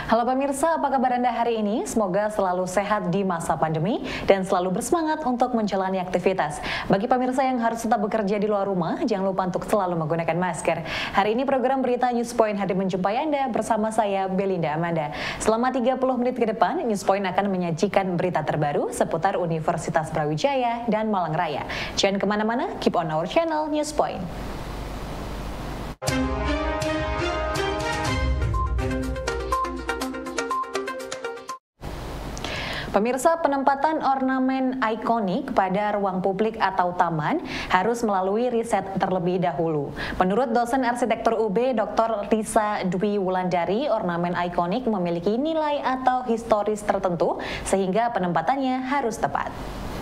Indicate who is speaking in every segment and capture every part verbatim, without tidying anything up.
Speaker 1: Halo pemirsa, apa kabar Anda hari ini? Semoga selalu sehat di masa pandemi dan selalu bersemangat untuk menjalani aktivitas. Bagi pemirsa yang harus tetap bekerja di luar rumah, jangan lupa untuk selalu menggunakan masker. Hari ini program Berita News Point hadir menjumpai Anda bersama saya, Belinda Amanda. Selama tiga puluh menit ke depan, News Point akan menyajikan berita terbaru seputar Universitas Brawijaya dan Malang Raya. Jangan kemana-mana, keep on our channel News Point. Pemirsa, penempatan ornamen ikonik pada ruang publik atau taman harus melalui riset terlebih dahulu. Menurut dosen arsitektur U B Doktor Risa Dwi Wulandari, ornamen ikonik memiliki nilai atau historis tertentu sehingga penempatannya harus tepat.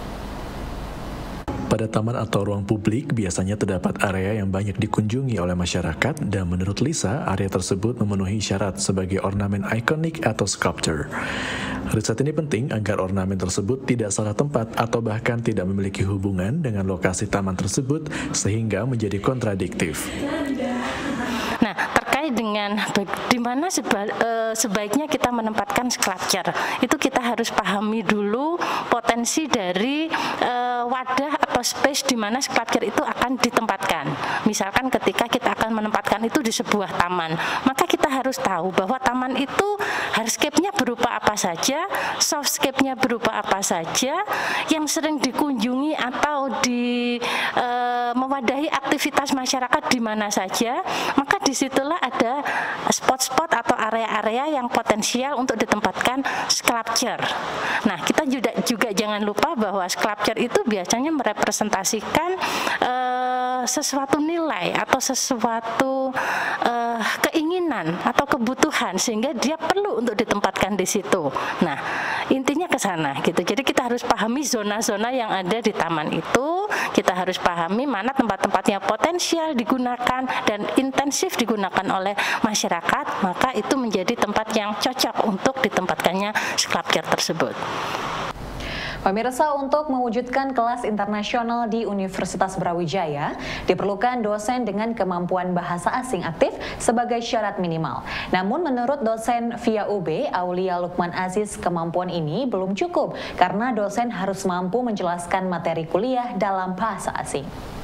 Speaker 2: Pada taman atau ruang publik biasanya terdapat area yang banyak dikunjungi oleh masyarakat dan menurut Lisa, area tersebut memenuhi syarat sebagai ornamen ikonik atau sculpture. Riset ini penting agar ornamen tersebut tidak salah tempat atau bahkan tidak memiliki hubungan dengan lokasi taman tersebut sehingga menjadi kontradiktif.
Speaker 3: Nah, terkait dengan di mana seba, e, sebaiknya kita menempatkan sculpture, itu kita harus pahami dulu potensi dari e, wadah atau space di mana sculpture itu akan ditempatkan. Misalkan ketika kita akan menempatkan itu di sebuah taman, maka kita harus tahu bahwa taman itu hardscape-nya berupa apa saja, softscape-nya berupa apa saja, yang sering dikunjungi atau di e, mewadahi aktivitas masyarakat di mana saja, maka disitulah ada spot-spot atau area-area yang potensial untuk ditempatkan sculpture. Nah, kita juga, juga jangan lupa bahwa sculpture itu biasanya merepresentasikan uh, sesuatu nilai atau sesuatu uh, keinginan atau kebutuhan sehingga dia perlu untuk ditempatkan di situ. Nah, intinya ke sana gitu. Jadi kita harus pahami zona-zona yang ada di taman itu, kita harus pahami mana tempat-tempat yang potensial digunakan dan intensif digunakan oleh masyarakat, maka itu menjadi tempat yang cocok untuk ditempatkannya sculpture tersebut.
Speaker 1: Pemirsa, untuk mewujudkan kelas internasional di Universitas Brawijaya, diperlukan dosen dengan kemampuan bahasa asing aktif sebagai syarat minimal. Namun menurut dosen via U B, Aulia Lukman Aziz, kemampuan ini belum cukup karena dosen harus mampu menjelaskan materi kuliah dalam bahasa asing.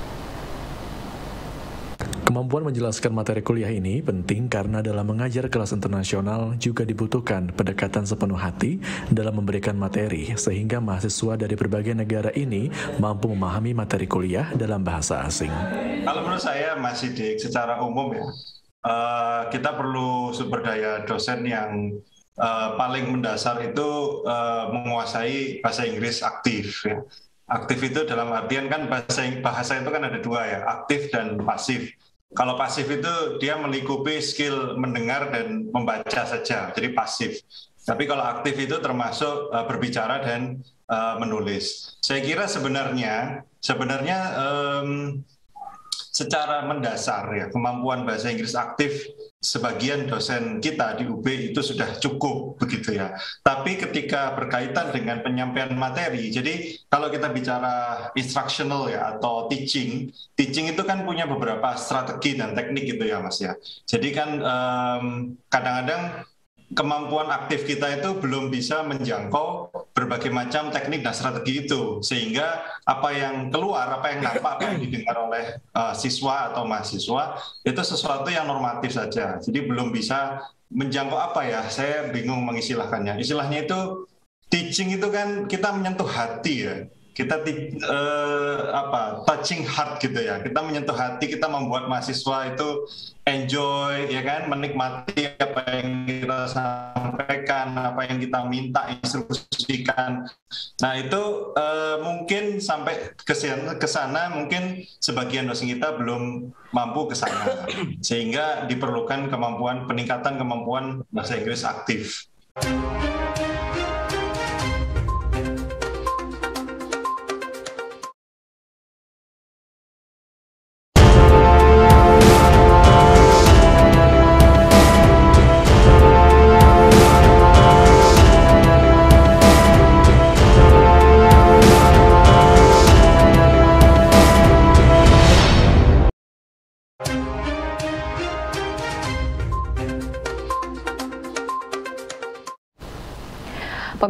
Speaker 2: Kemampuan menjelaskan materi kuliah ini penting karena dalam mengajar kelas internasional juga dibutuhkan pendekatan sepenuh hati dalam memberikan materi sehingga mahasiswa dari berbagai negara ini mampu memahami materi kuliah dalam bahasa asing.
Speaker 4: Kalau menurut saya masih di secara umum ya, uh, kita perlu sumber daya dosen yang uh, paling mendasar itu uh, menguasai bahasa Inggris aktif ya. Aktif itu dalam artian kan bahasa bahasa itu kan ada dua ya, aktif dan pasif. Kalau pasif itu dia melingkupi skill mendengar dan membaca saja, jadi pasif. Tapi kalau aktif itu termasuk uh, berbicara dan uh, menulis. Saya kira sebenarnya sebenarnya um, secara mendasar ya kemampuan bahasa Inggris aktif sebagian dosen kita di U B itu sudah cukup begitu ya. Tapi ketika berkaitan dengan penyampaian materi, jadi kalau kita bicara instructional ya atau teaching, teaching itu kan punya beberapa strategi dan teknik gitu ya Mas ya. Jadi kan um, kadang-kadang kemampuan aktif kita itu belum bisa menjangkau berbagai macam teknik dan strategi itu, sehingga apa yang keluar, apa yang nampak, apa yang didengar oleh uh, siswa atau mahasiswa itu sesuatu yang normatif saja. Jadi belum bisa menjangkau apa ya, saya bingung mengistilahkannya. Istilahnya itu teaching itu kan kita menyentuh hati ya. Kita uh, apa touching heart gitu ya, kita menyentuh hati, kita membuat mahasiswa itu enjoy ya kan, menikmati apa yang kita sampaikan, apa yang kita minta, instruksikan. Nah itu uh, mungkin sampai ke sana mungkin sebagian dosen kita belum mampu ke sana, sehingga diperlukan kemampuan peningkatan kemampuan bahasa Inggris aktif.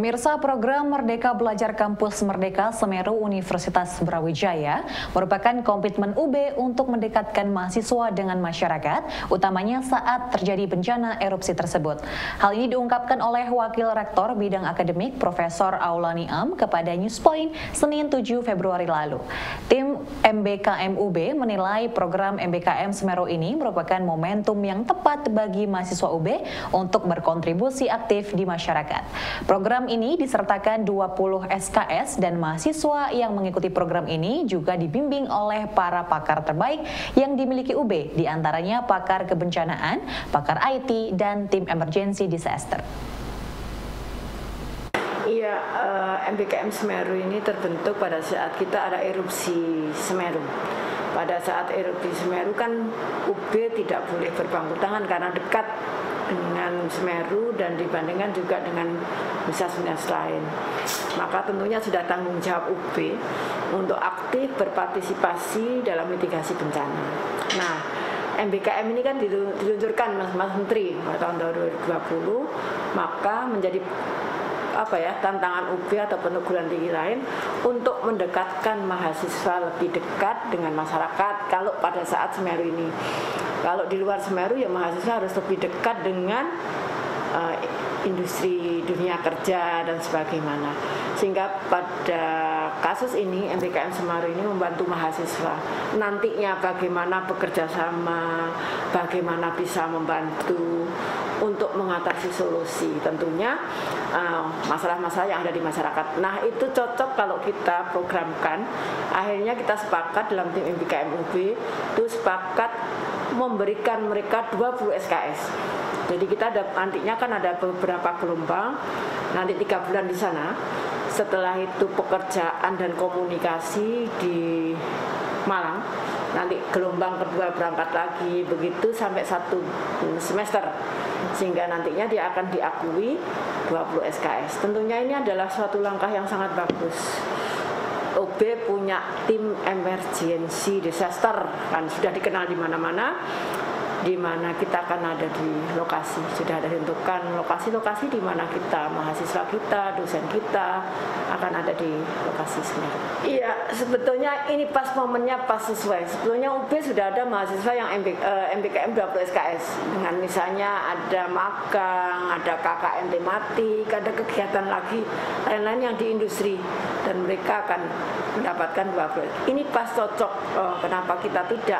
Speaker 1: Pemirsa, program Merdeka Belajar Kampus Merdeka Semeru Universitas Brawijaya merupakan komitmen U B untuk mendekatkan mahasiswa dengan masyarakat, utamanya saat terjadi bencana erupsi tersebut. Hal ini diungkapkan oleh Wakil Rektor Bidang Akademik Profesor Aulani Am kepada Newspoint Senin tujuh Februari lalu. Tim M B K M U B menilai program M B K M Semeru ini merupakan momentum yang tepat bagi mahasiswa U B untuk berkontribusi aktif di masyarakat. Program ini disertakan dua puluh S K S dan mahasiswa yang mengikuti program ini juga dibimbing oleh para pakar terbaik yang dimiliki U B, diantaranya pakar kebencanaan, pakar I T, dan tim emergency disaster.
Speaker 5: Iya, uh, M B K M Semeru ini terbentuk pada saat kita ada erupsi Semeru. Pada saat erupsi Semeru kan U B tidak boleh berpangku tangan karena dekat dengan Semeru dan dibandingkan juga dengan universitas lain. Maka tentunya sudah tanggung jawab U B untuk aktif berpartisipasi dalam mitigasi bencana. Nah, M B K M ini kan diluncurkan Mas, Mas Menteri pada tahun dua ribu dua puluh, maka menjadi apa ya tantangan U B atau perguruan tinggi lain untuk mendekatkan mahasiswa lebih dekat dengan masyarakat. Kalau pada saat Semeru ini, kalau di luar Semeru ya mahasiswa harus lebih dekat dengan uh, industri dunia kerja dan sebagaimana. Sehingga pada kasus ini M B K M Semeru ini membantu mahasiswa nantinya bagaimana bekerja sama, bagaimana bisa membantu untuk mengatasi solusi tentunya masalah-masalah uh, yang ada di masyarakat. Nah, itu cocok kalau kita programkan. Akhirnya kita sepakat dalam tim M B K M U B itu sepakat memberikan mereka dua puluh S K S. Jadi kita ada, nantinya kan ada beberapa gelombang, nanti tiga bulan di sana. Setelah itu pekerjaan dan komunikasi di Malang. Nanti gelombang kedua berangkat lagi, begitu sampai satu semester. Sehingga nantinya dia akan diakui dua puluh S K S. Tentunya ini adalah suatu langkah yang sangat bagus. U B punya tim emergency disaster, kan sudah dikenal di mana-mana, di mana kita akan ada di lokasi, sudah ada ditentukan lokasi-lokasi di mana kita, mahasiswa kita, dosen kita akan ada di lokasi Semeru. Iya, sebetulnya ini pas momennya pas sesuai. Sebetulnya U B sudah ada mahasiswa yang M B, uh, M B K M dua puluh S K S dengan misalnya ada magang, ada K K N tematik, ada kegiatan lagi lain-lain yang di industri dan mereka akan mendapatkan dua puluh. Ini pas cocok. Uh, kenapa kita tidak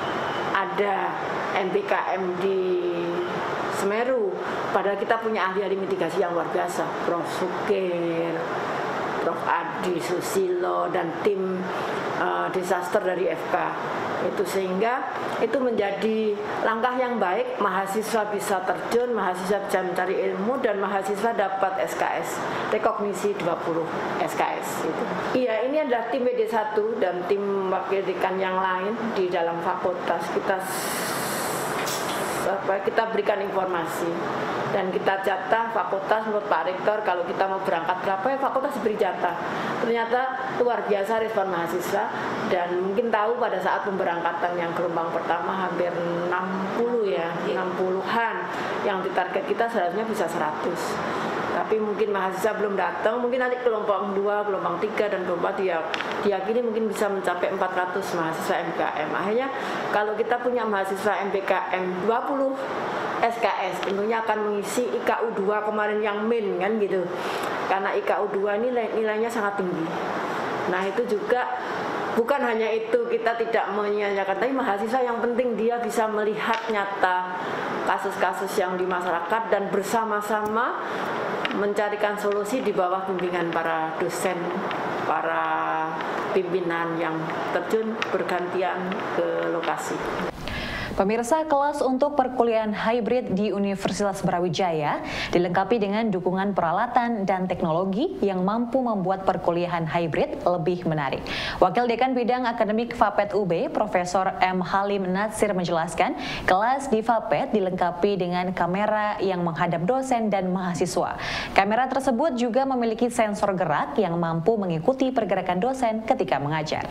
Speaker 5: ada M B K M di Semeru, padahal kita punya ahli-ahli mitigasi yang luar biasa, Prof Sukir, Prof Adi Susilo, dan tim uh, disaster dari F K. Itu sehingga itu menjadi langkah yang baik, mahasiswa bisa terjun, mahasiswa bisa mencari ilmu, dan mahasiswa dapat S K S, rekognisi dua puluh S K S. Itu. Iya, ini adalah tim B D satu dan tim wakil dekan yang lain di dalam fakultas kita. Kita berikan informasi dan kita jatah fakultas menurut Pak Rektor kalau kita mau berangkat berapa ya fakultas diberi jatah. Ternyata luar biasa respon mahasiswa dan mungkin tahu pada saat pemberangkatan yang gelombang pertama hampir enam puluh ya, enam puluhan yang ditarget kita seharusnya bisa seratus. Tapi mungkin mahasiswa belum datang, mungkin nanti gelombang dua, gelombang tiga, dan gelombang dia diyakini mungkin bisa mencapai empat ratus mahasiswa M B K M. Akhirnya kalau kita punya mahasiswa M B K M dua puluh S K S, tentunya akan mengisi I K U dua kemarin yang min kan gitu. Karena I K U dua ini nilainya sangat tinggi. Nah, itu juga bukan hanya itu, kita tidak menyia-nyiakan, tapi mahasiswa yang penting dia bisa melihat nyata kasus-kasus yang di masyarakat dan bersama-sama mencarikan solusi di bawah bimbingan para dosen, para pimpinan yang terjun bergantian ke lokasi.
Speaker 1: Pemirsa, kelas untuk perkuliahan hybrid di Universitas Brawijaya dilengkapi dengan dukungan peralatan dan teknologi yang mampu membuat perkuliahan hybrid lebih menarik. Wakil Dekan Bidang Akademik Fapet U B, Profesor M. Halim Natsir menjelaskan, kelas di Fapet dilengkapi dengan kamera yang menghadap dosen dan mahasiswa. Kamera tersebut juga memiliki sensor gerak yang mampu mengikuti pergerakan dosen ketika mengajar.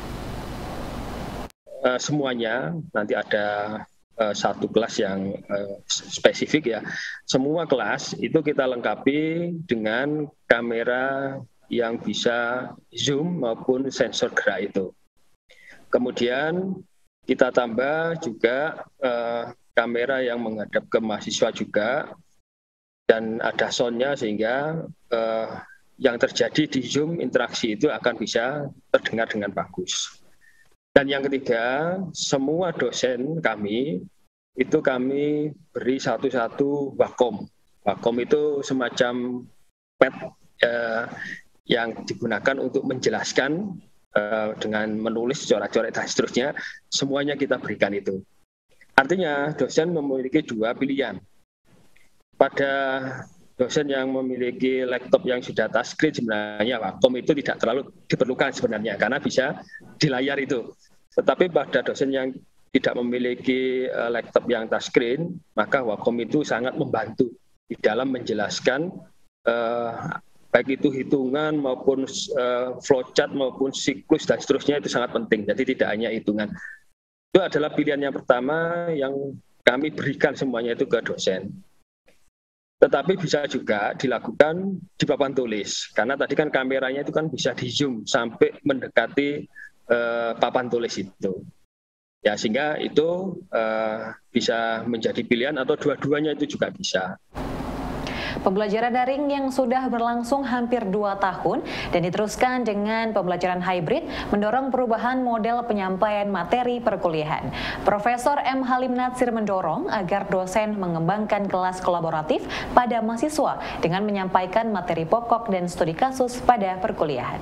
Speaker 6: Uh, semuanya nanti ada uh, satu kelas yang uh, spesifik ya. Semua kelas itu kita lengkapi dengan kamera yang bisa zoom maupun sensor gerak itu. Kemudian kita tambah juga uh, kamera yang menghadap ke mahasiswa juga, dan ada soundnya sehingga uh, yang terjadi di Zoom interaksi itu akan bisa terdengar dengan bagus. Dan yang ketiga, semua dosen kami itu kami beri satu-satu Wacom. Wacom itu semacam pad eh, yang digunakan untuk menjelaskan eh, dengan menulis coret-coret dan seterusnya, semuanya kita berikan itu. Artinya dosen memiliki dua pilihan. Pada dosen yang memiliki laptop yang sudah touchscreen, sebenarnya Wacom itu tidak terlalu diperlukan sebenarnya karena bisa di layar itu. Tetapi pada dosen yang tidak memiliki uh, laptop yang touchscreen, maka Wacom itu sangat membantu di dalam menjelaskan uh, baik itu hitungan maupun uh, flowchart maupun siklus dan seterusnya, itu sangat penting. Jadi tidak hanya hitungan. Itu adalah pilihan yang pertama yang kami berikan semuanya itu ke dosen. Tetapi bisa juga dilakukan di papan tulis, karena tadi kan kameranya itu kan bisa di zoom sampai mendekati uh, papan tulis itu. Ya, sehingga itu uh, bisa menjadi pilihan atau dua-duanya itu juga bisa.
Speaker 1: Pembelajaran daring yang sudah berlangsung hampir dua tahun dan diteruskan dengan pembelajaran hybrid mendorong perubahan model penyampaian materi perkuliahan. Profesor M. Halim Natsir mendorong agar dosen mengembangkan kelas kolaboratif pada mahasiswa dengan menyampaikan materi pokok dan studi kasus pada perkuliahan.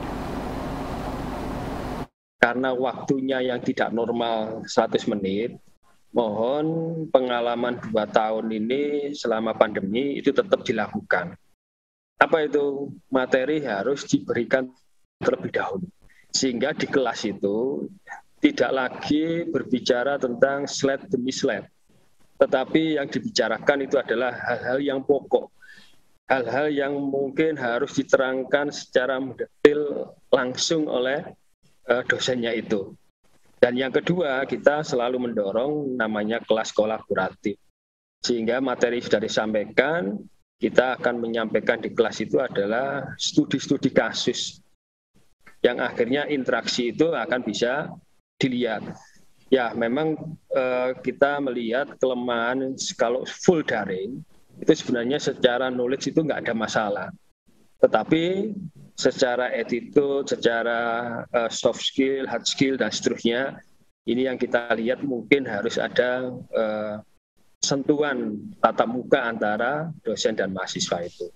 Speaker 6: Karena waktunya yang tidak normal seratus menit, mohon pengalaman dua tahun ini selama pandemi itu tetap dilakukan. Apa itu? Materi harus diberikan terlebih dahulu. Sehingga di kelas itu tidak lagi berbicara tentang slide demi slide. Tetapi yang dibicarakan itu adalah hal-hal yang pokok. Hal-hal yang mungkin harus diterangkan secara mendetail langsung oleh dosennya itu. Dan yang kedua, kita selalu mendorong namanya kelas kolaboratif. Sehingga materi sudah disampaikan, kita akan menyampaikan di kelas itu adalah studi-studi kasus. Yang akhirnya interaksi itu akan bisa dilihat. Ya, memang eh, kita melihat kelemahan kalau full daring, itu sebenarnya secara knowledge itu nggak ada masalah. Tetapi secara attitude, secara uh, soft skill, hard skill, dan seterusnya, ini yang kita lihat mungkin harus ada uh, sentuhan tatap muka antara dosen dan mahasiswa itu.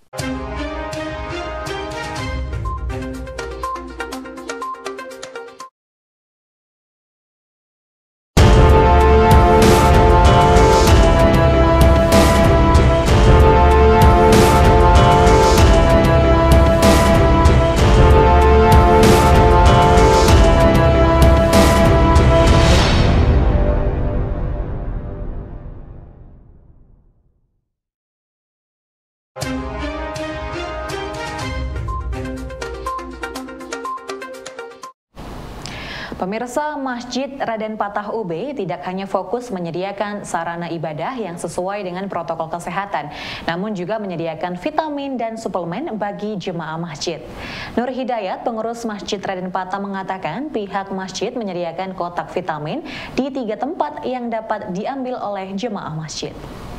Speaker 1: Pemirsa, Masjid Raden Patah U B tidak hanya fokus menyediakan sarana ibadah yang sesuai dengan protokol kesehatan, namun juga menyediakan vitamin dan suplemen bagi jemaah masjid. Nur Hidayat, pengurus Masjid Raden Patah, mengatakan pihak masjid menyediakan kotak vitamin di tiga tempat yang dapat diambil oleh jemaah masjid.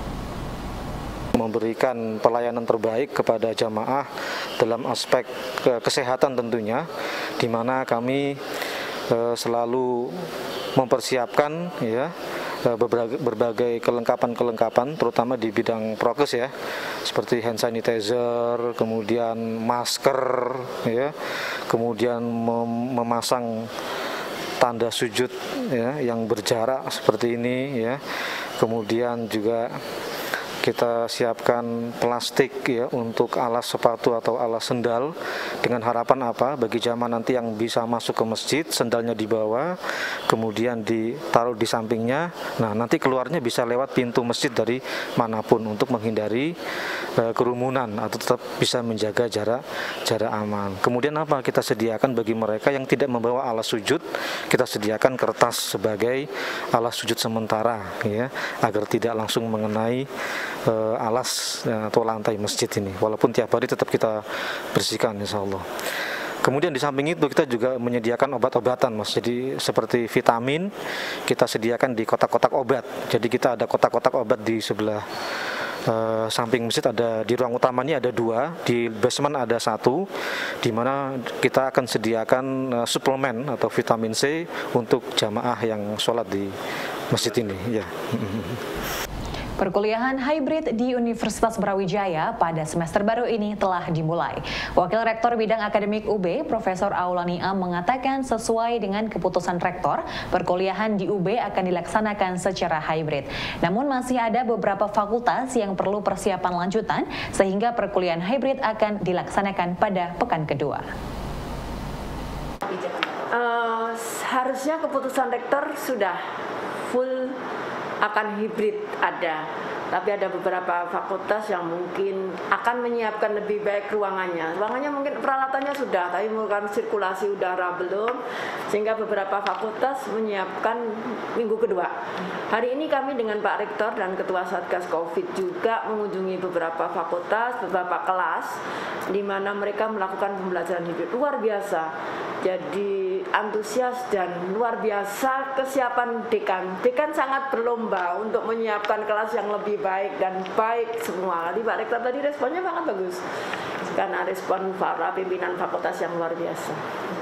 Speaker 7: Memberikan pelayanan terbaik kepada jamaah dalam aspek kesehatan tentunya, di mana kami selalu mempersiapkan ya berbagai, berbagai kelengkapan-kelengkapan, terutama di bidang prokes ya, seperti hand sanitizer, kemudian masker ya, kemudian mem memasang tanda sujud ya yang berjarak seperti ini ya, kemudian juga kita siapkan plastik ya untuk alas sepatu atau alas sendal, dengan harapan apa? Bagi jamaah nanti yang bisa masuk ke masjid, sendalnya dibawa, kemudian ditaruh di sampingnya. Nah, nanti keluarnya bisa lewat pintu masjid dari manapun untuk menghindari uh, kerumunan atau tetap bisa menjaga jarak jarak aman. Kemudian apa? Kita sediakan bagi mereka yang tidak membawa alas sujud, kita sediakan kertas sebagai alas sujud sementara ya, agar tidak langsung mengenai uh, alas uh, atau lantai masjid ini, walaupun tiap hari tetap kita bersihkan insya Allah. Kemudian di samping itu kita juga menyediakan obat-obatan, Mas. Jadi seperti vitamin kita sediakan di kotak-kotak obat. Jadi kita ada kotak-kotak obat di sebelah uh, samping masjid, ada di ruang utamanya ada dua, di basement ada satu, di mana kita akan sediakan uh, suplemen atau vitamin C untuk jamaah yang sholat di masjid ini. Ya.
Speaker 1: Perkuliahan hybrid di Universitas Brawijaya pada semester baru ini telah dimulai. Wakil Rektor Bidang Akademik U B, Profesor Aulani Am mengatakan sesuai dengan keputusan Rektor, perkuliahan di U B akan dilaksanakan secara hybrid. Namun masih ada beberapa fakultas yang perlu persiapan lanjutan sehingga perkuliahan hybrid akan dilaksanakan pada pekan kedua.
Speaker 5: Uh, harusnya keputusan Rektor sudah full akan hibrid ada, tapi ada beberapa fakultas yang mungkin akan menyiapkan lebih baik ruangannya. Ruangannya mungkin peralatannya sudah, tapi mungkin sirkulasi udara belum, sehingga beberapa fakultas menyiapkan minggu kedua. Hari ini kami dengan Pak Rektor dan Ketua Satgas Covid juga mengunjungi beberapa fakultas, beberapa kelas, di mana mereka melakukan pembelajaran hibrid luar biasa. Jadi antusias dan luar biasa kesiapan dekan. Dekan sangat berlomba untuk menyiapkan kelas yang lebih baik dan baik semua. Tadi Pak Rektor tadi responnya sangat bagus, karena respon para pimpinan fakultas yang luar biasa.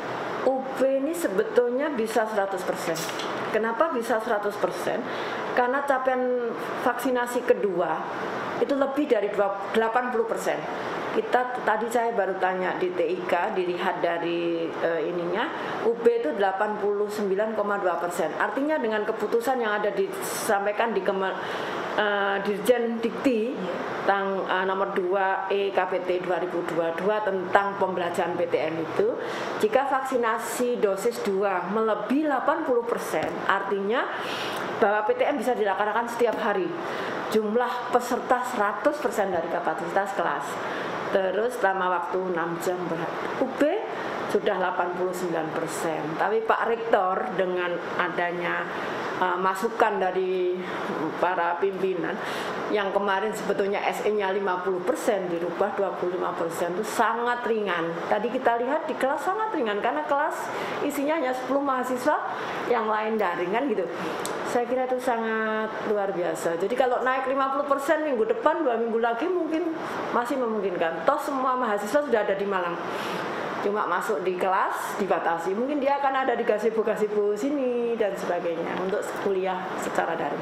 Speaker 5: U B ini sebetulnya bisa seratus persen. Kenapa bisa seratus persen? Karena capaian vaksinasi kedua itu lebih dari delapan puluh persen. Kita tadi saya baru tanya di T I K, dilihat dari uh, ininya, U B itu delapan puluh sembilan koma dua persen. Artinya dengan keputusan yang ada disampaikan di Kemen, uh, Dirjen Dikti tang, uh, nomor dua E K P T dua ribu dua puluh dua tentang pembelajaran P T M itu, jika vaksinasi dosis dua melebihi delapan puluh persen, artinya bahwa P T M bisa dilaksanakan setiap hari. Jumlah peserta seratus persen dari kapasitas kelas. Terus selama waktu enam jam berarti U B sudah delapan puluh sembilan persen. Tapi Pak Rektor dengan adanya uh, masukan dari para pimpinan yang kemarin sebetulnya S E-nya lima puluh persen dirubah dua puluh lima persen itu sangat ringan. Tadi kita lihat di kelas sangat ringan karena kelas isinya hanya sepuluh mahasiswa, yang lain daring kan gitu. Saya kira itu sangat luar biasa. Jadi kalau naik lima puluh persen minggu depan, dua minggu lagi mungkin masih memungkinkan. Toh semua mahasiswa sudah ada di Malang. Cuma masuk di kelas dibatasi. Mungkin dia akan ada di gazebo-gazebo sini dan sebagainya untuk kuliah secara daring.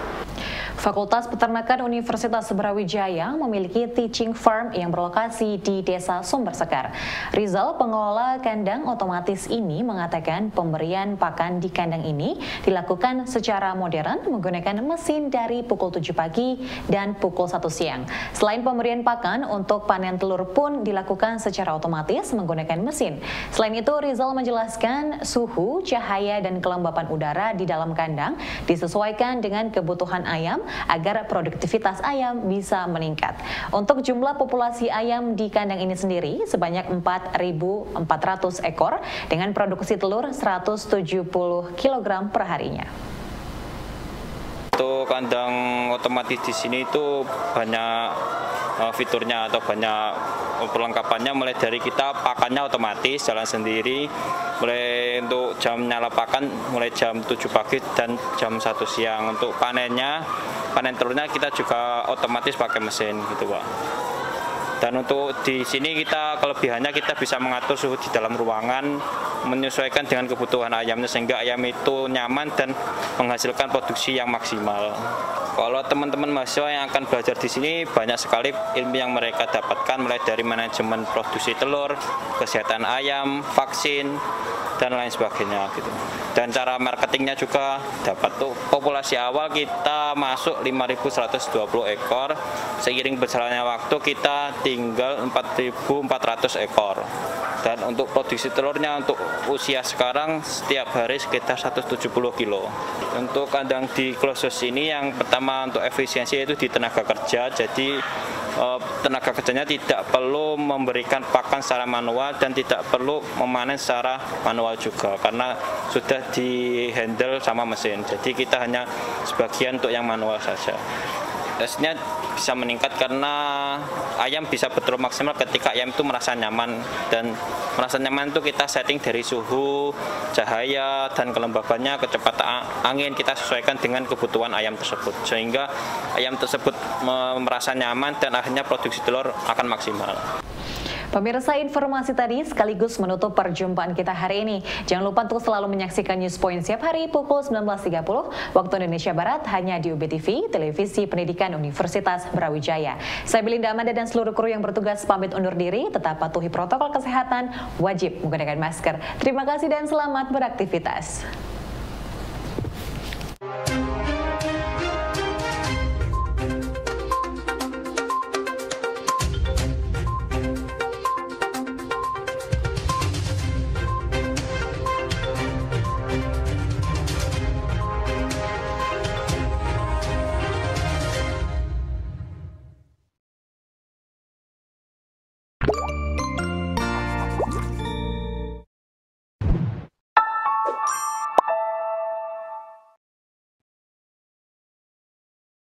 Speaker 1: Fakultas Peternakan Universitas Brawijaya memiliki teaching farm yang berlokasi di Desa Sumber Sekar. Rizal, pengelola kandang otomatis ini, mengatakan pemberian pakan di kandang ini dilakukan secara modern menggunakan mesin dari pukul tujuh pagi dan pukul satu siang. Selain pemberian pakan, untuk panen telur pun dilakukan secara otomatis menggunakan mesin. Selain itu, Rizal menjelaskan suhu, cahaya, dan kelembapan udara di dalam kandang disesuaikan dengan kebutuhan ayam agar produktivitas ayam bisa meningkat. Untuk jumlah populasi ayam di kandang ini sendiri sebanyak empat ribu empat ratus ekor dengan produksi telur seratus tujuh puluh kilogram per harinya.
Speaker 8: Untuk kandang otomatis di sini itu banyak uh, fiturnya atau banyak perlengkapannya, mulai dari kita pakannya otomatis jalan sendiri, mulai untuk jam nyala pakan mulai jam tujuh pagi dan jam satu siang. Untuk panennya, panen telurnya kita juga otomatis pakai mesin gitu, Pak. Dan untuk di sini kita kelebihannya kita bisa mengatur suhu di dalam ruangan menyesuaikan dengan kebutuhan ayamnya sehingga ayam itu nyaman dan menghasilkan produksi yang maksimal. Kalau teman-teman mahasiswa yang akan belajar di sini banyak sekali ilmu yang mereka dapatkan, mulai dari manajemen produksi telur, kesehatan ayam, vaksin, dan lain sebagainya gitu. Dan cara marketingnya juga dapat. Tuh populasi awal kita masuk lima ribu seratus dua puluh ekor, seiring berjalannya waktu kita tinggal empat ribu empat ratus ekor. Dan untuk produksi telurnya untuk usia sekarang setiap hari sekitar seratus tujuh puluh kilo. Untuk kandang di closed ini yang pertama untuk efisiensi itu di tenaga kerja, jadi tenaga kerjanya tidak perlu memberikan pakan secara manual dan tidak perlu memanen secara manual juga karena sudah di handle sama mesin. Jadi kita hanya sebagian untuk yang manual saja. Tesnya bisa meningkat karena ayam bisa betul maksimal ketika ayam itu merasa nyaman, dan merasa nyaman itu kita setting dari suhu, cahaya, dan kelembabannya, kecepatan angin kita sesuaikan dengan kebutuhan ayam tersebut sehingga ayam tersebut merasa nyaman dan akhirnya produksi telur akan maksimal.
Speaker 1: Pemirsa, informasi tadi sekaligus menutup perjumpaan kita hari ini. Jangan lupa untuk selalu menyaksikan News Point setiap hari pukul sembilan belas tiga puluh waktu Indonesia Barat hanya di U B T V, Televisi Pendidikan Universitas Brawijaya. Saya Belinda Amanda dan seluruh kru yang bertugas pamit undur diri. Tetap patuhi protokol kesehatan, wajib menggunakan masker. Terima kasih dan selamat beraktivitas.